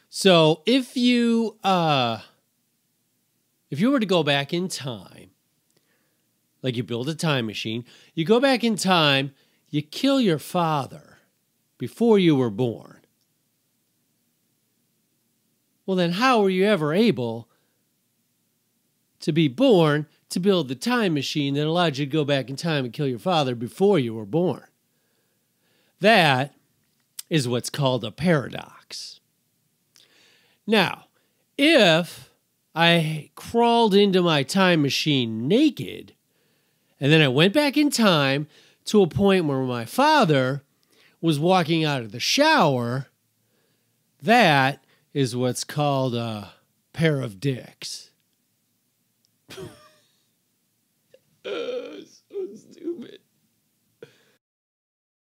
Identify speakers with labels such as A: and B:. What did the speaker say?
A: So if you were to go back in time, like you build a time machine, you go back in time, you kill your father before you were born. Well, then how were you ever able to be born to build the time machine that allowed you to go back in time and kill your father before you were born? That is what's called a paradox. Now, if I crawled into my time machine naked, and then I went back in time to a point where my father was walking out of the shower, that is what's called a pair of dicks.